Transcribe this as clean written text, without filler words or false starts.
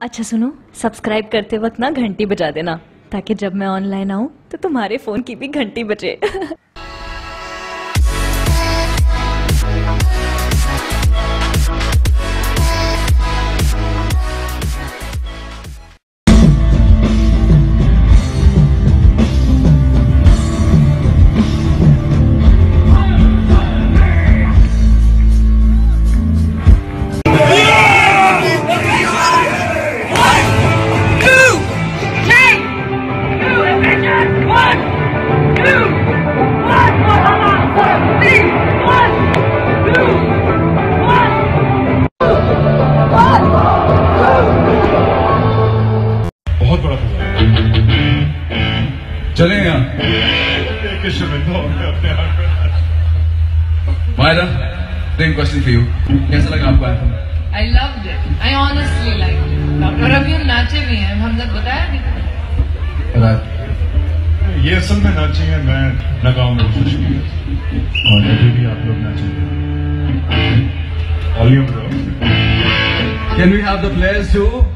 अच्छा सुनो, सब्सक्राइब करते वक्त ना घंटी बजा देना ताकि जब मैं ऑनलाइन आऊँ तो तुम्हारे फोन की भी घंटी बजे। चले यहाँ Mahira, same question for you. कैसा लगा आपको anthem? I loved it. I honestly liked it. और अभी हम नाचे भी हैं, हमने बताया भी। ये असल में नाचे हैं, मैं लगाऊं में खुश की और अभी भी आप लोग नाचेंगे। Volume bro. Can we have the players too?